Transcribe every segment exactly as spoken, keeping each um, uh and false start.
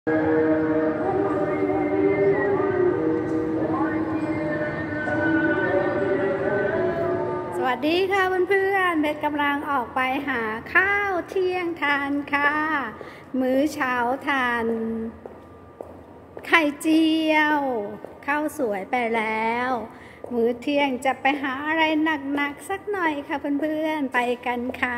สวัสดีค่ะเพื่อนๆเบสกำลังออกไปหาข้าวเที่ยงทานค่ะมื้อเช้าทานไข่เจียวข้าวสวยไปแล้วมื้อเที่ยงจะไปหาอะไรหนักๆสักหน่อยค่ะเพื่อนๆไปกันค่ะ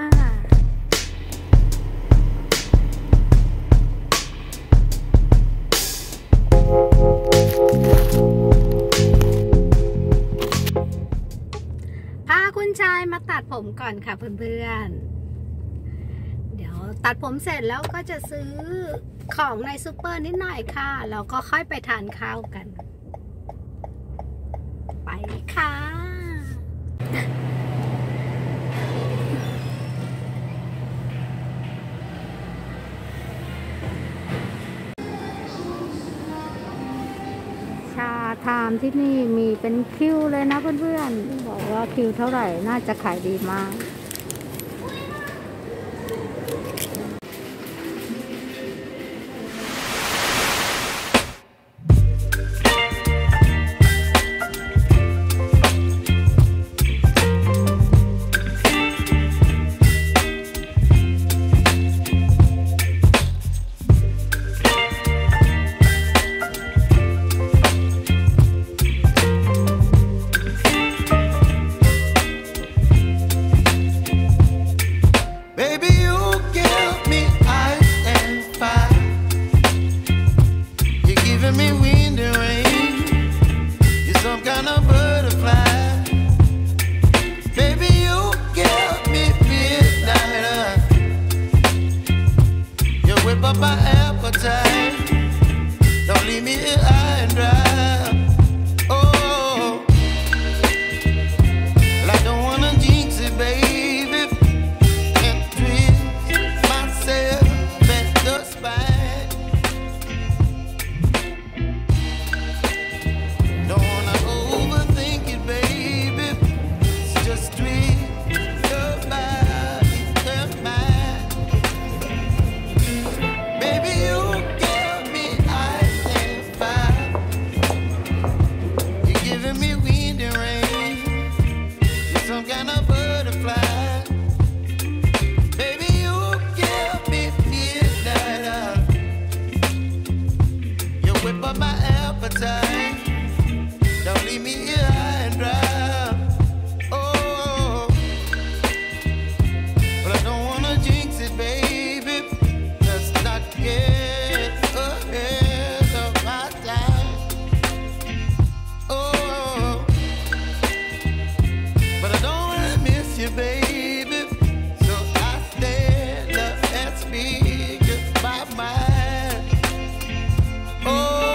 พาคุณชายมาตัดผมก่อนค่ะเพื่อนๆเดี๋ยวตัดผมเสร็จแล้วก็จะซื้อของในซูเปอร์นิดหน่อยค่ะแล้วก็ค่อยไปทานข้าวกันไปค่ะชาไทม์ที่นี่มีเป็นคิวเลยนะเพื่อนๆบอกว่าคิวเท่าไหร่น่าจะขายดีมาก my appetite. Don't leave me here high and dry. Oh, well, I don't wanna jinx it, baby, and twist myself at the spine. Don't wanna overthink it, baby. It's just twist your body and mine. Baby, you give me ice and fire. You're giving me wind and rain. You're some kind of butterfly. Baby, you give me midnight oil. You whip up my appetite. Don't leave me here high and dry. Oh, but I don't wanna jinx it, baby. Let's not get ahead of my time. Oh, but I don't wanna miss you, baby. So I stand up and speak just my mind. Oh.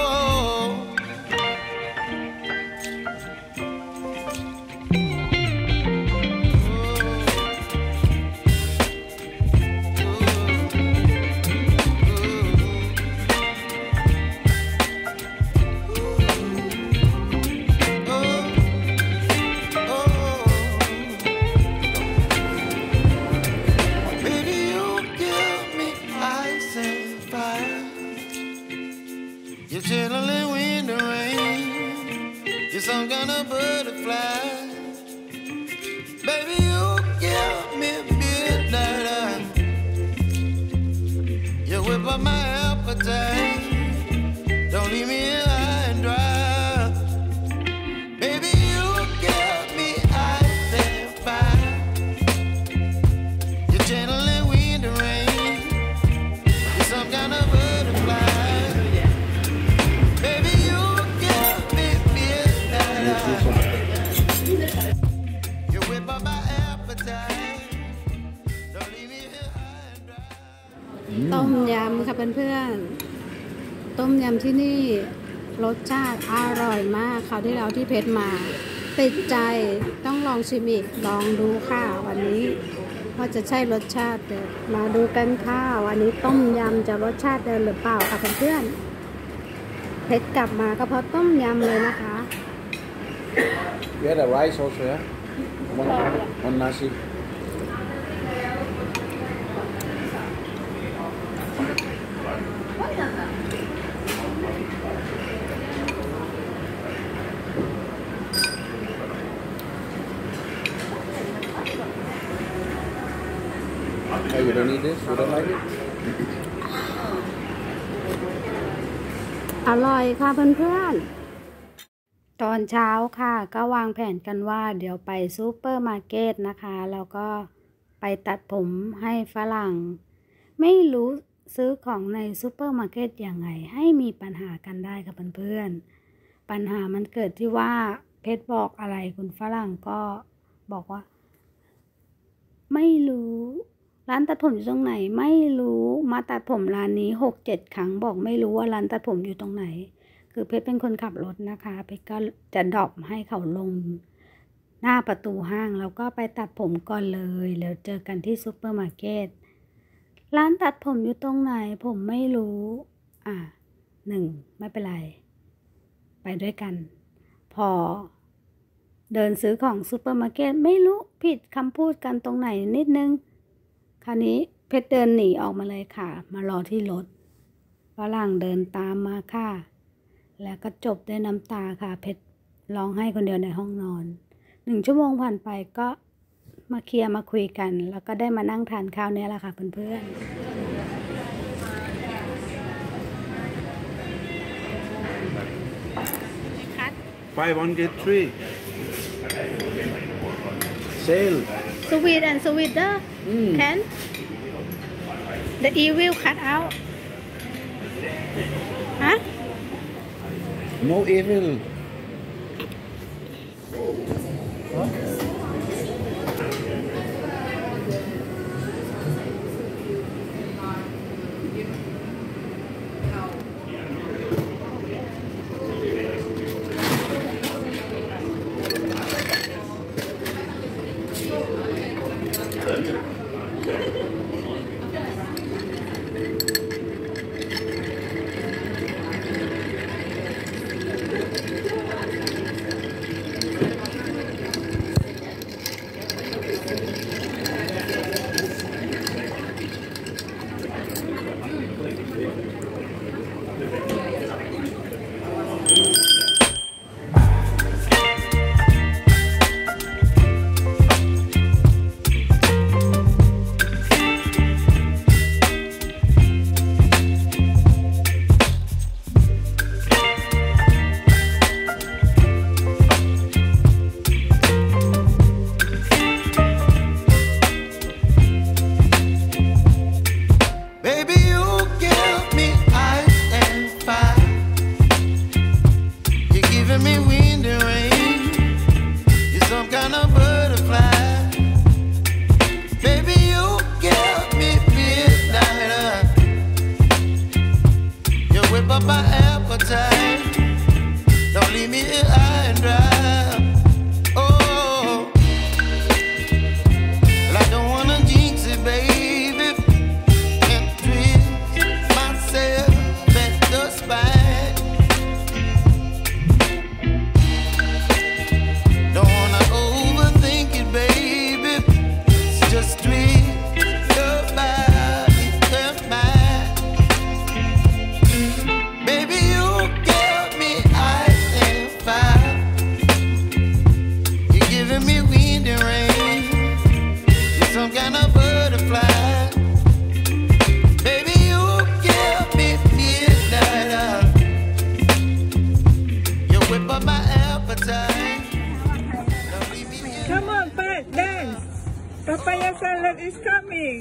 You're chilling wind and rain. You're some kind of butterfly. Baby, you give me midnight oil. You whip up my appetite. Don't leave me here high and dry. Baby, you give me ice and fire. You're channeling wind and rain. You're some kind of butterfly. ต้มยำค่ะเพื่อนๆต้มยำที่นี่รสชาติอร่อยมากคราวที่เราที่เพชรมาติดใจต้องลองชิมอีกลองดูค่ะวันนี้ว่าจะใช่รสชาติเดิมมาดูกันค่ะวันนี้ต้มยำจะรสชาติเดิมหรือเปล่าค่ะเพื่อนๆเพชรกลับมาก็เพราะต้มยำเลยนะคะ You had a rice also, yeah? One, one nasi. Why not? don't need this. You don't like it? อร่อยค่ะเพื่อนๆตอนเช้าค่ะก็วางแผนกันว่าเดี๋ยวไปซูเปอร์มาร์เก็ตนะคะแล้วก็ไปตัดผมให้ฝรั่งไม่รู้ซื้อของในซูเปอร์มาร์เก็ตยังไงให้มีปัญหากันได้กับเพื่อนๆปัญหามันเกิดที่ว่าเพชรบอกอะไรคุณฝรั่งก็บอกว่าไม่รู้ร้านตัดผมอยู่ตรงไหนไม่รู้มาตัดผมร้านนี้หกเจ็ดครั้งบอกไม่รู้ว่าร้านตัดผมอยู่ตรงไหนคือเพชรเป็นคนขับรถนะคะเพชรก็จะดรอปให้เขาลงหน้าประตูห้างแล้วก็ไปตัดผมก่อนเลยแล้วเจอกันที่ซูเปอร์มาร์เก็ตร้านตัดผมอยู่ตรงไหนผมไม่รู้อ่ะหนึ่งไม่เป็นไรไปด้วยกันพอเดินซื้อของซูเปอร์มาร์เก็ตไม่รู้ผิดคำพูดกันตรงไหนนิดนึงคราวนี้เพชรเดินหนีออกมาเลยค่ะมารอที่รถฝรั่งเดินตามมาค่ะแล้วก็จบด้วยน้ำตาค่ะเพชรร้องไห้คนเดียวในห้องนอนหนึ่งชั่วโมงผ่านไปก็มาเคลียร์มาคุยกันแล้วก็ได้มานั่งทานข้าวเนี่ยแหละค่ะเพื่อนๆ Buy one get three. Sale. Sweet and sweeter Mm. can the evil cut out huh No evil. My appetite, don't leave me here high and dry. Oh, well, I don't wanna jinx it, baby, and twist myself at the spine. Don't wanna overthink it, baby. It's just twist your body and mine. Baby, you give me ice and fire. You're giving me wind and rain. You're some kind of butterfly. Baby, you give me midnight. You whip up my appetite. Don't leave me here. Come on, Pat, dance. Papaya salad is coming.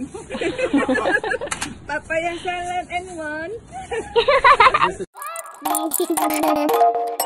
Papaya salad and one.